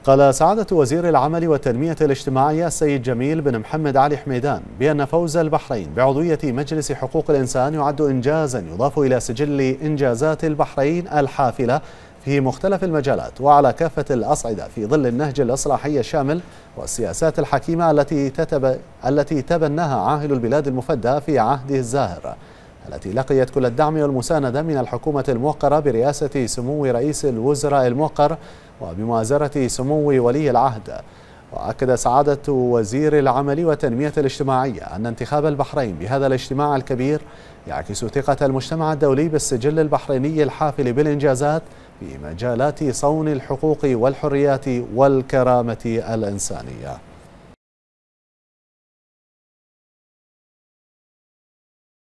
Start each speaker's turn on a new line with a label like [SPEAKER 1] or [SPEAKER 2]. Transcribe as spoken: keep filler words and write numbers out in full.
[SPEAKER 1] قال سعادة وزير العمل والتنمية الاجتماعية السيد جميل بن محمد علي حميدان بأن فوز البحرين بعضوية مجلس حقوق الإنسان يعد إنجازا يضاف إلى سجل إنجازات البحرين الحافلة في مختلف المجالات وعلى كافة الأصعدة في ظل النهج الإصلاحي الشامل والسياسات الحكيمة التي تتب... التي تبناها عاهل البلاد المفدى في عهده الزاهر، التي لقيت كل الدعم والمساندة من الحكومة الموقرة برئاسة سمو رئيس الوزراء الموقر وبمؤازرة سمو ولي العهد. وأكد سعادة وزير العمل والتنمية الاجتماعية أن انتخاب البحرين بهذا الاجتماع الكبير يعكس ثقة المجتمع الدولي بالسجل البحريني الحافل بالإنجازات في مجالات صون الحقوق والحريات والكرامة الإنسانية.